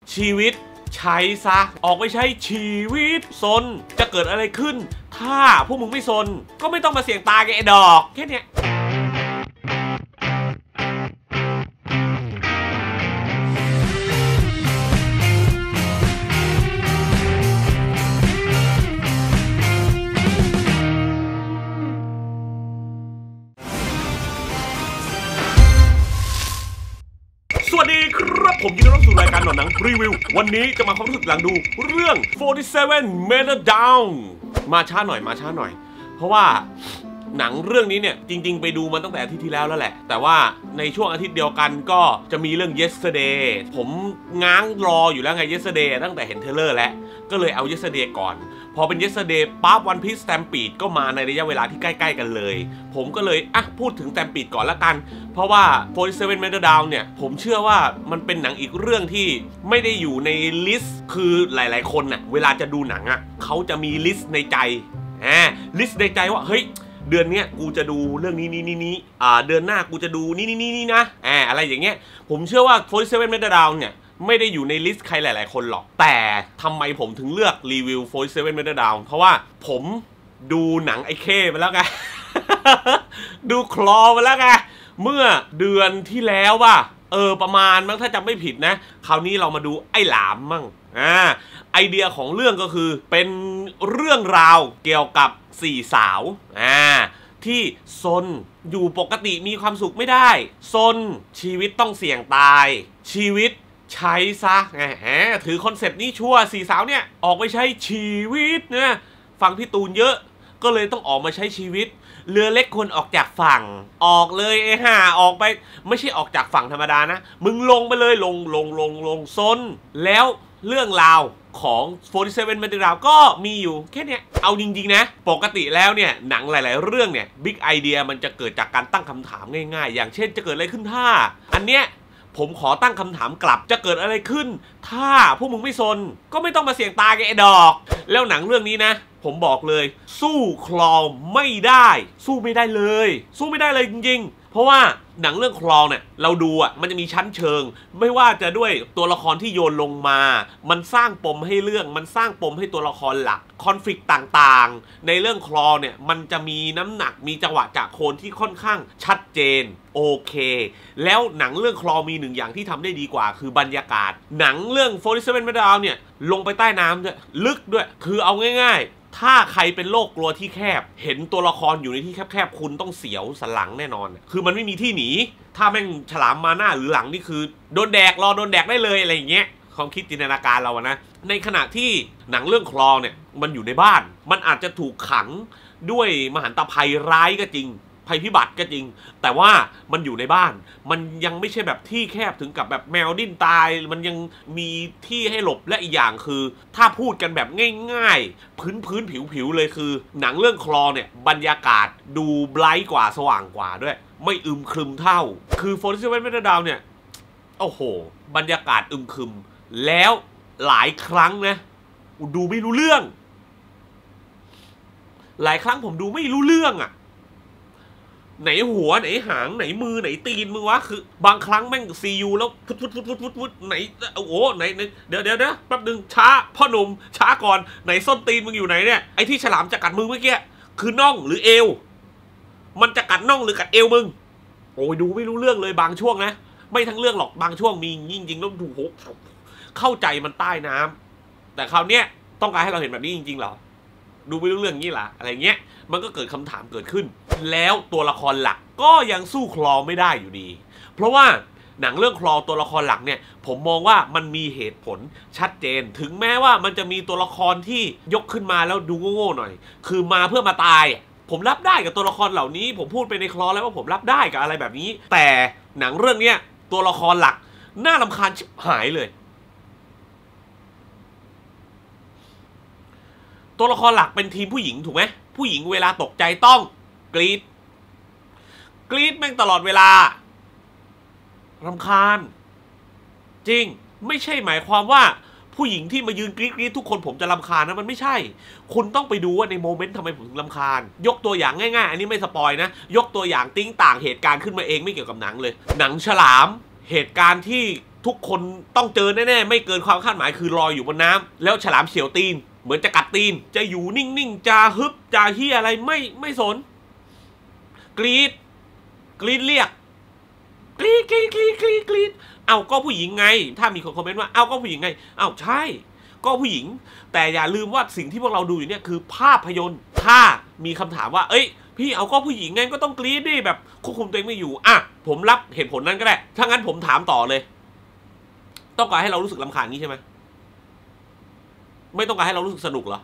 ชีวิตใช้ซะออกไปใช้ชีวิตซนจะเกิดอะไรขึ้นถ้าพวกมึงไม่ซนก็ไม่ต้องมาเสี่ยงตายกับไอ้ดอกแค่เนี้ยสวัสดีครับผมยินดีต้อนรับสู่รายการหนังรีวิววันนี้จะมาความรู้สึกหลังดูเรื่อง47 Meter Down มาช้าหน่อยเพราะว่าหนังเรื่องนี้เนี่ยจริงๆไปดูมันตั้งแต่อาทิตย์ที่แล้วแหละแต่ว่าในช่วงอาทิตย์เดียวกันก็จะมีเรื่อง Yesterday ผมง้างรออยู่แล้วไง Yesterday ตั้งแต่เห็นเทเลอร์แล้วก็เลยเอา Yesterday ก่อนพอเป็น Yesterday ปั๊บ One Piece Stampede ก็มาในระยะเวลาที่ใกล้ๆกันเลยผมก็เลยพูดถึง Stampede ก่อนละกันเพราะว่า47 Meter Down เนี่ยผมเชื่อว่ามันเป็นหนังอีกเรื่องที่ไม่ได้อยู่ในลิสต์คือหลายๆคนน่ะเวลาจะดูหนังเขาจะมีลิสต์ในใจลิสต์ในใจว่าเฮ้ยเดือนนี้กูจะดูเรื่องนี้เดือนหน้ากูจะดูนี่นะอะไรอย่างเงี้ยผมเชื่อว่า47 Meter Down เนี่ยไม่ได้อยู่ในลิสต์ใครหลายๆคนหรอกแต่ทำไมผมถึงเลือกรีวิว47 Meter Down เพราะว่าผมดูหนังไอ้เคมาแล้วไง ดูคลอมาแล้วไงเมื่อเดือนที่แล้วว่าประมาณมั้งถ้าจำไม่ผิดนะคราวนี้เรามาดูไอ้หลามมั่งไอเดียของเรื่องก็คือเป็นเรื่องราวเกี่ยวกับ4สาวที่ซนอยู่ปกติมีความสุขไม่ได้ซนชีวิตต้องเสี่ยงตายชีวิตใช้ซะถือคอนเซปต์นี้ชั่ว4สาวเนี่ยออกไปใช้ชีวิตนะฟังพี่ตูนเยอะก็เลยต้องออกมาใช้ชีวิตเรือเล็กควรออกจากฝั่งออกเลยออกไปไม่ใช่ออกจากฝั่งธรรมดานะมึงลงไปเลยลงซนแล้วเรื่องราวของ47 Meter Down ก็มีอยู่แค่เนี้ยเอาจริงๆนะปกติแล้วเนี่ยหนังหลายๆเรื่องเนี่ยบิ๊กไอเดียมันจะเกิดจากการตั้งคำถามง่ายๆอย่างเช่นจะเกิดอะไรขึ้นถ้าอันเนี้ยผมขอตั้งคำถามกลับจะเกิดอะไรขึ้นถ้าพวกมึงไม่ซนก็ไม่ต้องมาเสี่ยงตายกับไอ้ดอกแล้วหนังเรื่องนี้นะผมบอกเลยสู้คลอไม่ได้สู้ไม่ได้เลยจริงๆเพราะว่าหนังเรื่องคลอเนี่ยเราดูมันจะมีชั้นเชิงไม่ว่าจะด้วยตัวละครที่โยนลงมามันสร้างปมให้เรื่องมันสร้างปมให้ตัวละครหลักคอนฟลิกต์ต่างๆในเรื่องคลอเนี่ยมันจะมีน้ำหนักมีจังหวะจากโคนที่ค่อนข้างชัดเจนโอเคแล้วหนังเรื่องคลอมีหนึ่งอย่างที่ทำได้ดีกว่าคือบรรยากาศหนังเรื่อง47 Meter Down เนี่ยลงไปใต้น้ำด้วยลึกด้วยคือเอาง่ายๆถ้าใครเป็นโรคกลัวที่แคบเห็นตัวละครอยู่ในที่แคบๆคุณต้องเสียวสันหลังแน่นอนคือมันไม่มีที่หนีถ้าแม่งฉลามมาหน้าหรือหลังนี่คือโดนแดกโดนแดกได้เลยอะไรอย่างเงี้ยความคิดจินตนาการเรานะในขณะที่หนังเรื่องคลอเนี่ยมันอยู่ในบ้านมันอาจจะถูกขังด้วยมหันตภัยร้ายก็จริงภัยพิบัติก็จริงแต่ว่ามันอยู่ในบ้านมันยังไม่ใช่แบบที่แคบถึงกับแบบแมวดิ้นตายมันยังมีที่ให้หลบและอีกอย่างคือถ้าพูดกันแบบง่ายๆพื้นผิวเลยคือหนังเรื่องคลอเนี่ยบรรยากาศดูไบรท์กว่าสว่างกว่าด้วยไม่อึมครึมเท่าคือ47 Meter Down เนี่ยโอ้โหบรรยากาศอึมครึมแล้วหลายครั้งนะดูไม่รู้เรื่องหลายครั้งผมดูไม่รู้เรื่องไหนหัวไหนหางไหนมือไหนตีนมึงวะคือบางครั้งแม่งซียูแล้วพุดไหนโอ้โหไหนเดี๋ยวแป๊บนึงช้าพ่อหนุ่มช้าก่อนไหนส้นตีนมึงอยู่ไหนเนี่ยไอ้ที่ฉลามจะกัดมึงเมื่อกี้คือน่องหรือเอวมันจะกัดน่องหรือกัดเอวมึงโอ้ยดูไม่รู้เรื่องเลยบางช่วงนะไม่ทั้งเรื่องหรอกบางช่วงมีจริงๆแล้วถูกเข้าใจมันใต้น้ำแต่คราวเนี้ยต้องการให้เราเห็นแบบนี้จริงๆเหรอดูไม่รู้เรื่องนี้ล่ะอะไรเงี้ยมันก็เกิดคำถามเกิดขึ้นแล้วตัวละครหลักก็ยังสู้คลอไม่ได้อยู่ดีเพราะว่าหนังเรื่องคลอตัวละครหลักเนี่ยผมมองว่ามันมีเหตุผลชัดเจนถึงแม้ว่ามันจะมีตัวละครที่ยกขึ้นมาแล้วดูโง่ๆหน่อยคือมาเพื่อมาตายผมรับได้กับตัวละครเหล่านี้ผมพูดไปในคลอแล้วว่าผมรับได้กับอะไรแบบนี้แต่หนังเรื่องเนี้ยตัวละครหลักน่ารำคาญชิบหายเลยตัวละครหลักเป็นทีมผู้หญิงถูกไหมผู้หญิงเวลาตกใจต้องกรี๊ดแม่งตลอดเวลารำคาญจริงไม่ใช่หมายความว่าผู้หญิงที่มายืนกรี๊ดทุกคนผมจะรำคาญนะมันไม่ใช่คุณต้องไปดูว่าในโมเมนต์ทำไมผมถึงรำคาญยกตัวอย่างง่ายๆอันนี้ไม่สปอยนะยกตัวอย่างติ้งต่างเหตุการณ์ขึ้นมาเองไม่เกี่ยวกับหนังเลยหนังฉลามเหตุการณ์ที่ทุกคนต้องเจอแน่ๆไม่เกินความคาดหมายคือลอยอยู่บนน้ำแล้วฉลามเฉียวตีนเหมือนจะกัดตีนจะอยู่นิ่งๆจะฮึบจะเฮียอะไรไม่สนกรีดเรียกกรีดเอาก็ผู้หญิงไงถ้ามีคนคอมเมนต์ว่าเอาก็ผู้หญิงไงเอาใช่ก็ผู้หญิงแต่อย่าลืมว่าสิ่งที่พวกเราดูอยู่เนี่ยคือภาพยนตร์ถ้ามีคำถามว่าเอ้ยพี่เอาก็ผู้หญิงไงก็ต้องกรี๊ดดิแบบควบคุมตัวเองไม่อยู่อ่ะผมรับเหตุผลนั้นก็ได้ถ้างั้นผมถามต่อเลยต้องการให้เรารู้สึกรำคาญนี้ใช่ไหมไม่ต้องการให้เรารู้สึกสนุกเหรอ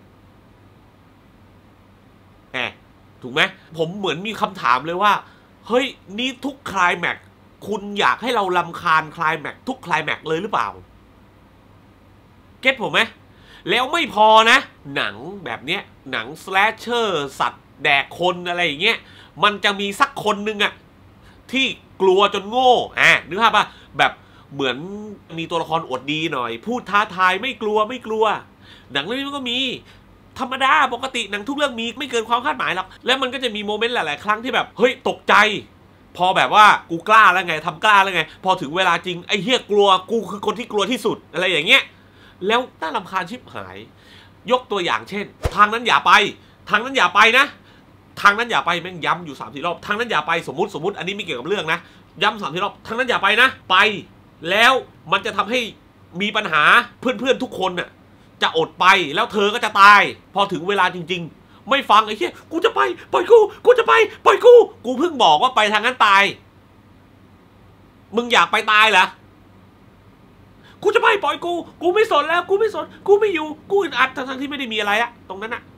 ถูกไหมผมเหมือนมีคำถามเลยว่าเฮ้ยนี่ทุกไคลแม็กซ์คุณอยากให้เรารำคาญไคลแม็กซ์ทุกไคลแม็กซ์เลยหรือเปล่าเก็ตผมไหมแล้วไม่พอนะหนังแบบเนี้ยหนังสแลชเชอร์สัตว์แดกคนอะไรอย่างเงี้ยมันจะมีสักคนหนึ่งอะที่กลัวจนโง่นึกภาพป่ะแบบเหมือนมีตัวละครอวดดีหน่อยพูดท้าทายไม่กลัวหนังเรื่องนี้มันก็มีธรรมดาปกติหนังทุกเรื่องมีไม่เกินความคาดหมายหรอกแล้วมันก็จะมีโมเมนต์หลายๆครั้งที่แบบเฮ้ยตกใจพอแบบว่ากูกล้าแล้วไงทำกล้าแล้วไงพอถึงเวลาจริงไอ้เหี้ยกลัวกูคือคนที่กลัวที่สุดอะไรอย่างเงี้ยแล้วน่ารำคาญชิบหายยกตัวอย่างเช่นทางนั้นอย่าไปทางนั้นอย่าไปนะทางนั้นอย่าไปแม่งย้ำอยู่3-4 รอบทางนั้นอย่าไปสมมติอันนี้ไม่เกี่ยวกับเรื่องนะย้ำ3-4 รอบทางนั้นอย่าไปนะไปแล้วมันจะทำให้มีปัญหาเพื่อนทุกคนน่ะจะอดไปแล้วเธอก็จะตายพอถึงเวลาจริงๆไม่ฟังไอ้เหี้ยกูจะไปปล่อยกูจะไปปล่อยกูเพิ่งบอกว่าไปทางนั้นตายมึงอยากไปตายเหรอกูจะไปปล่อยกูไม่สนแล้วกูไม่สนกูไม่อยู่กูอึดอัดทั้งที่ไม่ได้มีอะไรอะตรงนั้นอะ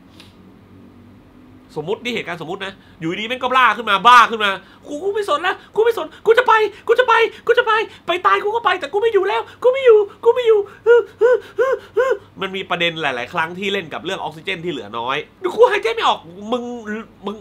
สมมตินี่เหตุการณ์สมมตินะอยู่ดีแม่งก็บ้าขึ้นมากูไม่สนแล้วกูไม่สนกูจะไปไปตายกูก็ไปแต่กูไม่อยู่แล้วกูไม่อยู่มันมีประเด็นหลายๆครั้งที่เล่นกับเรื่องออกซิเจนที่เหลือน้อยกูหายใจไม่ออกมึง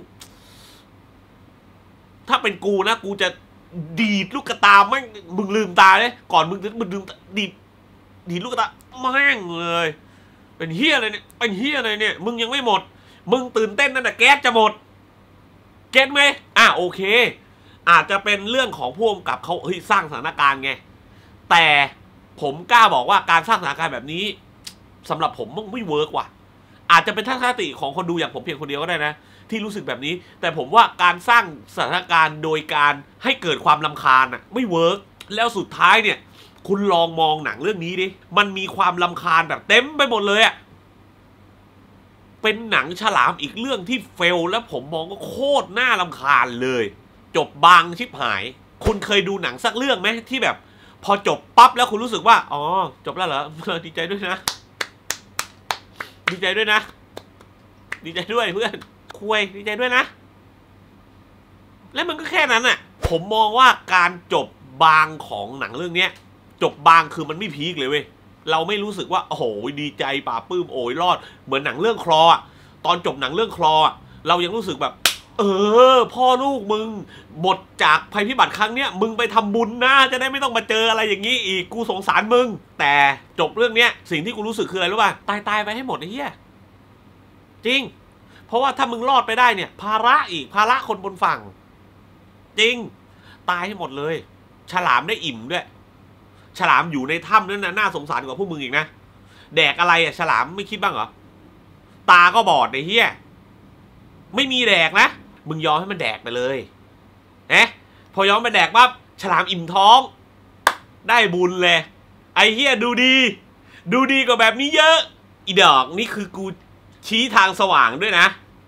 ถ้าเป็นกูนะกูจะดีดลูกตาแม่งมึงลืมตาเลยก่อนมึงลืมดีดลูกตาแม่งเลยเป็นเฮียอะไรเนี่ยมึงยังไม่หมดมึงตื่นเต้นนั่นแหละแก๊สจะหมดเก็ตไหมโอเคอาจจะเป็นเรื่องของผู้กำกับเขาสร้างสถานการณ์ไงแต่ผมกล้าบอกว่าการสร้างสถานการณ์แบบนี้สำหรับผมไม่เวิร์กว่ะอาจจะเป็นทัศนคติของคนดูอย่างผมเพียงคนเดียวก็ได้นะที่รู้สึกแบบนี้แต่ผมว่าการสร้างสถานการณ์โดยการให้เกิดความรำคาญไม่เวิร์กแล้วสุดท้ายเนี่ยคุณลองมองหนังเรื่องนี้ดิมันมีความรำคาญแบบเต็มไปหมดเลยเป็นหนังฉลามอีกเรื่องที่เฟลแล้วผมมองก็โคตรน่ารำคาญเลยจบบางชิบหายคุณเคยดูหนังสักเรื่องไหมที่แบบพอจบปั๊บแล้วคุณรู้สึกว่าอ๋อจบแล้วเหรอดีใจด้วยนะดีใจด้วยเพื่อนคุยดีใจด้วยนะแล้วมันก็แค่นั้นผมมองว่าการจบบางของหนังเรื่องนี้จบบางคือมันไม่พีคเลยเว้ยเราไม่รู้สึกว่าโอ้โหดีใจป่าปื้มโอยรอดเหมือนหนังเรื่องคลอตอนจบหนังเรื่องคลอเรายังรู้สึกแบบพ่อลูกมึงหมดจากภัยพิบัติครั้งเนี้ยมึงไปทำบุญนะจะได้ไม่ต้องมาเจออะไรอย่างนี้อีกกูสงสารมึงแต่จบเรื่องเนี้ยสิ่งที่กูรู้สึกคืออะไรรู้ป่ะตายไปให้หมดไอ้เหี้ยจริงเพราะว่าถ้ามึงรอดไปได้เนี่ยภาระคนบนฝั่งจริงตายให้หมดเลยฉลามได้อิ่มด้วยฉลามอยู่ในถ้ำนั่นน่าสงสารกว่าพวกมึงอีกนะแดกอะไรฉลามไม่คิดบ้างเหรอตาก็บอดไอ้เหี้ยไม่มีแดกนะมึงยอมให้มันแดกไปเลยพอยอมไปแดกปั๊บฉลามอิ่มท้องได้บุญเลยไอ้เหี้ยดูดีกว่าแบบนี้เยอะอีดอกนี่คือกูชี้ทางสว่างด้วยนะ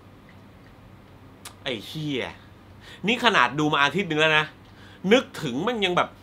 ไอ้เหี้ยนี่ขนาดดูมาอาทิตย์นึงแล้วนะนึกถึงมันยังแบบ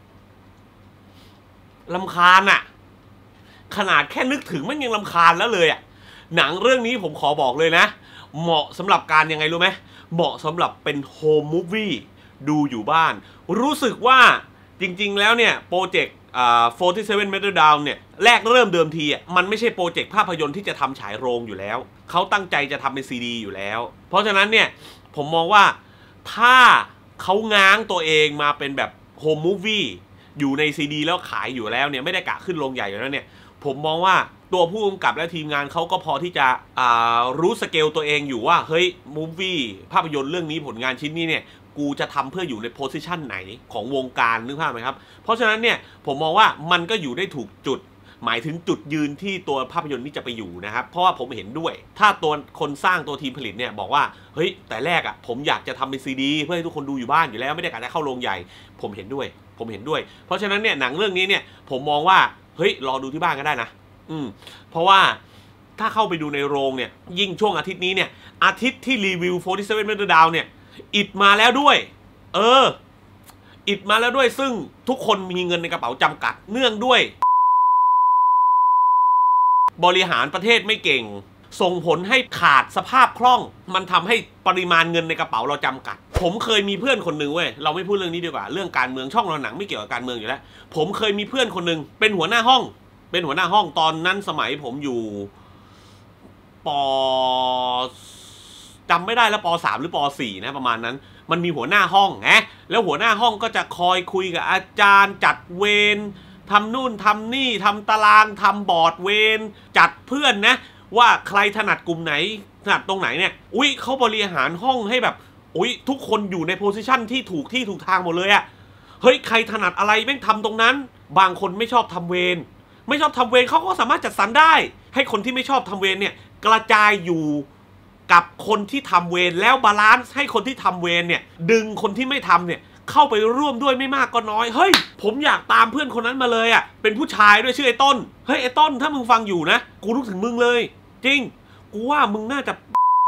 รำคาญขนาดแค่นึกถึงมันยังรำคาญแล้วเลยหนังเรื่องนี้ผมขอบอกเลยนะเหมาะสำหรับการยังไงรู้ไหมเหมาะสำหรับเป็นโฮมมูฟวี่ดูอยู่บ้านรู้สึกว่าจริงๆแล้วเนี่ยโปรเจกต์47 Meter Down เนี่ยแรกเริ่มเดิมทีมันไม่ใช่โปรเจกต์ภาพยนตร์ที่จะทำฉายโรงอยู่แล้วเขาตั้งใจจะทำเป็นซีดีอยู่แล้วเพราะฉะนั้นเนี่ยผมมองว่าถ้าเขาง้างตัวเองมาเป็นแบบโฮมมูฟวี่อยู่ในซีดีแล้วขายอยู่แล้วเนี่ยไม่ได้กะขึ้นโรงใหญ่อยู่แล้วเนี่ยผมมองว่าตัวผู้กำกับและทีมงานเขาก็พอที่จะรู้สเกลตัวเองอยู่ว่าเฮ้ยมูฟวี่ภาพยนตร์เรื่องนี้ผลงานชิ้นนี้เนี่ยกูจะทำเพื่ออยู่ในโพสิชันไหนของวงการนึกภาพไหมครับเพราะฉะนั้นเนี่ยผมมองว่ามันก็อยู่ได้ถูกจุดหมายถึงจุดยืนที่ตัวภาพยนตร์นี้จะไปอยู่นะครับเพราะว่าผมเห็นด้วยถ้าตัวคนสร้างตัวทีมผลิตเนี่ยบอกว่าเฮ้ยแต่แรกอ่ะผมอยากจะทำเป็นซีดีเพื่อให้ทุกคนดูอยู่บ้านอยู่แล้วไม่ได้การจะเข้าโรงใหญ่ผมเห็นด้วยเพราะฉะนั้นเนี่ยหนังเรื่องนี้เนี่ยผมมองว่าเฮ้ยรอดูที่บ้านก็ได้นะเพราะว่าถ้าเข้าไปดูในโรงเนี่ยยิ่งช่วงอาทิตย์นี้เนี่ยอาทิตย์ที่รีวิว47 Meter Down เนี่ยอิดมาแล้วด้วยอิดมาแล้วด้วยซึ่งทุกคนมีเงินในกระเป๋าจำกัดเนื่องด้วยบริหารประเทศไม่เก่งส่งผลให้ขาดสภาพคล่องมันทำให้ปริมาณเงินในกระเป๋าเราจำกัดผมเคยมีเพื่อนคนหนึ่งเว้ยเราไม่พูดเรื่องนี้ดีกว่าเรื่องการเมืองช่องเราหนังไม่เกี่ยวกับการเมืองอยู่แล้วผมเคยมีเพื่อนคนหนึ่งเป็นหัวหน้าห้องตอนนั้นสมัยผมอยู่จำไม่ได้แล้วป.3 หรือป.4 นะประมาณนั้นมันมีหัวหน้าห้องแล้วหัวหน้าห้องก็จะคอยคุยกับอาจารย์จัดเวรทำนู่นทำนี่ทำตารางทำบอร์ดเวรจัดเพื่อนนะว่าใครถนัดกลุ่มไหนถนัดตรงไหนเนี่ยเขาบริหารห้องให้แบบทุกคนอยู่ในโพสิชันที่ถูกทางหมดเลยอะเฮ้ยใครถนัดอะไรแม่งทำตรงนั้นบางคนไม่ชอบทำเวรเขาก็สามารถจัดสรรได้ให้คนที่ไม่ชอบทำเวรเนี่ยกระจายอยู่กับคนที่ทำเวรแล้วบาลานซ์ให้คนที่ทำเวรเนี่ยดึงคนที่ไม่ทำเนี่ยเข้าไปร่วมด้วยไม่มากก็น้อยเฮ้ยผมอยากตามเพื่อนคนนั้นมาเลยอ่ะเป็นผู้ชายด้วยชื่อไอ้ต้นเฮ้ยไอ้ต้นถ้ามึงฟังอยู่นะกูรู้ถึงมึงเลยจริงกูว่ามึงน่าจะ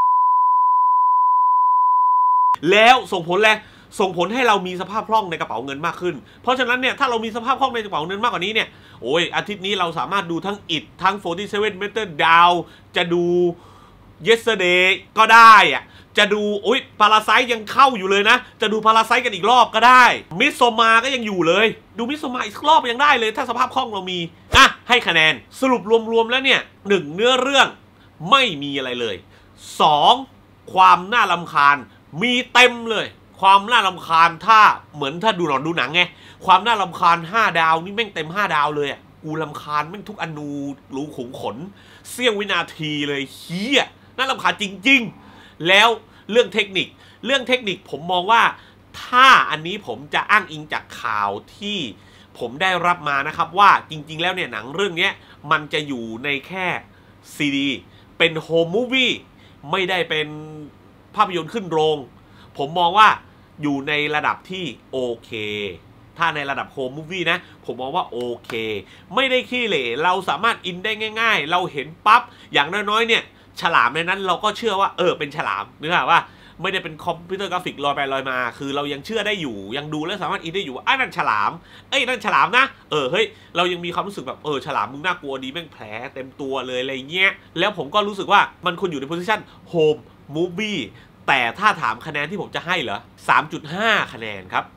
แล้วส่งผลให้เรามีสภาพคล่องในกระเป๋าเงินมากขึ้นเพราะฉะนั้นเนี่ยถ้าเรามีสภาพคล่องในกระเป๋าเงินมากกว่านี้เนี่ยอาทิตย์นี้เราสามารถดูทั้ง It ทั้ง47 Meter Down จะดู Yesterday ก็ได้อะจะดูพาราไซต์ยังเข้าอยู่เลยนะจะดูพาราไซต์กันอีกรอบก็ได้มิสโซมาก็ยังอยู่เลยดูมิสโซมาอีกรอบยังได้เลยถ้าสภาพคล่องเรามีให้คะแนนสรุปรวมๆแล้วเนี่ย1เนื้อเรื่องไม่มีอะไรเลย2ความน่ารำคาญมีเต็มเลยความน่ารำคาญถ้าดูหนอนดูหนังไงความน่ารำคาญ5 ดาวนี่แม่งเต็ม5 ดาวเลยอ่ะกูรำคาญแม่งทุกอนูรูขุมขนเสี้ยววินาทีเลยเฮียน่ารำคาญจริงๆแล้วเรื่องเทคนิคผมมองว่าถ้าอันนี้ผมจะอ้างอิงจากข่าวที่ผมได้รับมานะครับว่าจริงๆแล้วเนี่ยหนังเรื่องนี้มันจะอยู่ในแค่ซีดีเป็นโฮมมูฟวี่ไม่ได้เป็นภาพยนตร์ขึ้นโรงผมมองว่าอยู่ในระดับที่โอเคถ้าในระดับโฮมมูฟวี่นะผมมองว่าโอเคไม่ได้ขี้เหร่เราสามารถอินได้ง่ายๆเราเห็นปั๊บอย่างน้อยๆเนี่ยฉลามในนั้นเราก็เชื่อว่าเป็นฉลามนึกออกว่าไม่ได้เป็นคอมพิวเตอร์กราฟิกลอยไปลอยมาคือเรายังเชื่อได้อยู่ยังดูแล้วสามารถอินได้อยู่นั่นฉลามนั่นฉลามนะเฮ้ยเรายังมีความรู้สึกแบบฉลามมึงน่ากลัวดีแม่งแผลเต็มตัวเลยอะไรเงี้ยแล้วผมก็รู้สึกว่ามันควรอยู่ในโพสิชันโฮมมูฟวี่แต่ถ้าถามคะแนนที่ผมจะให้เหรอ 3.5 คะแนนครับ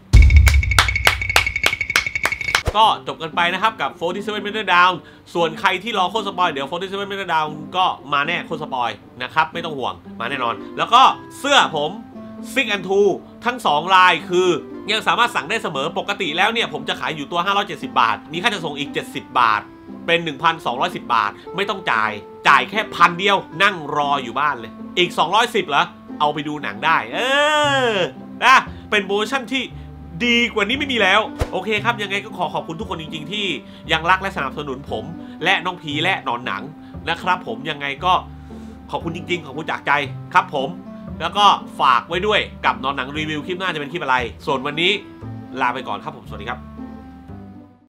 ก็จบกันไปนะครับกับ47 Meter Down ส่วนใครที่รอโค้ดสปอยเดี๋ยว47 Meter Down ก็มาแน่โค้ดสปอยนะครับไม่ต้องห่วงมาแน่นอนแล้วก็เสื้อผมซิกแอนทูทั้ง2ลายคือยังสามารถสั่งได้เสมอปกติแล้วเนี่ยผมจะขายอยู่ตัว570 บาทมีค่าจัดส่งอีก70 บาทเป็น 1,210 บาทไม่ต้องจ่ายแค่1,000 เดียวนั่งรออยู่บ้านเลยอีก210เหรอเอาไปดูหนังได้นะเป็นโปรโมชั่นที่ดีกว่านี้ไม่มีแล้วโอเคครับยังไงก็ขอบคุณทุกคนจริงๆที่ยังรักและสนับสนุนผมและน้องพีและหนอนหนังนะครับผมยังไงก็ขอบคุณจริงๆขอบคุณจากใจครับผมแล้วก็ฝากไว้ด้วยกับหนอนหนังรีวิวคลิปหน้าจะเป็นคลิปอะไรส่วนวันนี้ลาไปก่อนครับผมสวัสดีครับ